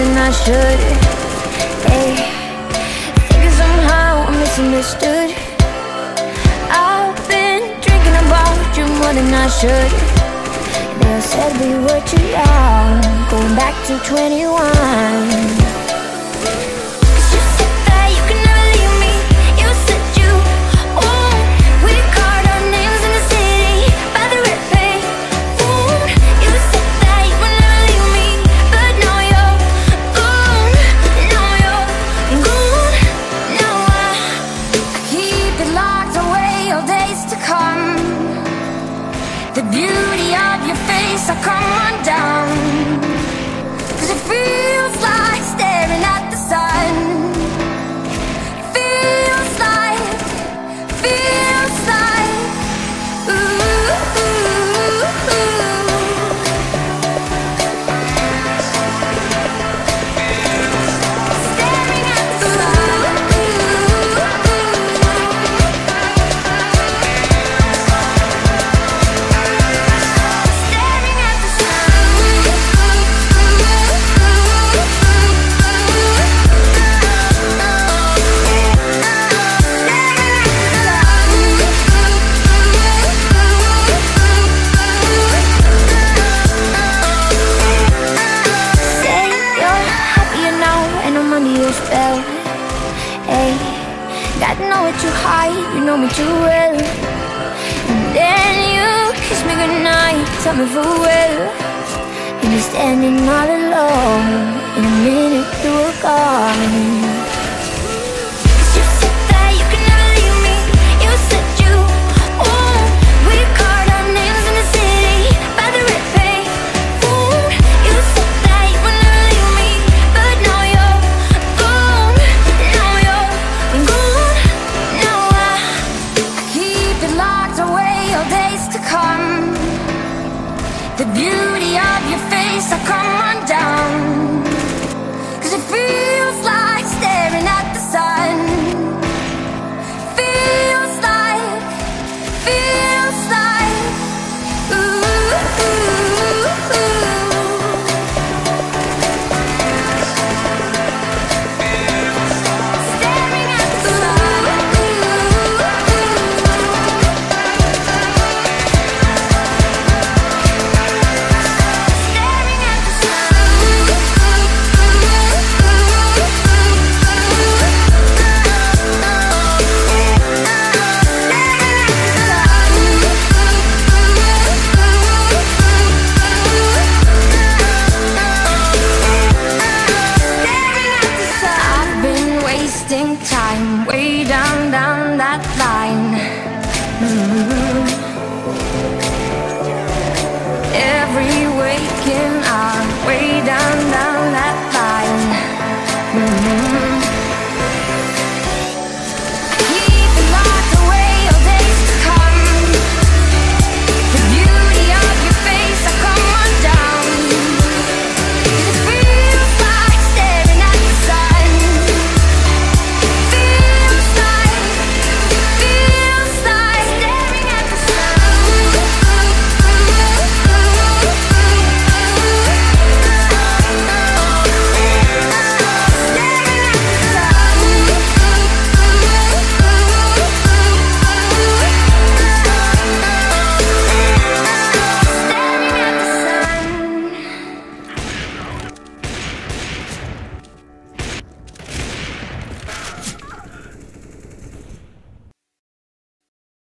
than I should. Hey, thinking somehow I'm misunderstood. I've been drinking about you more than I should. They said we were too young, going back to 21. The beauty of your face, I come undone. 'Cause it feels like staring at the sun. Feels like, ooh, ooh, ooh. Staring at the sun. You know me too well. And then you kiss me goodnight, tell me farewell. And you're standing all alone. In a minute you were gone. The beauty of your face, I come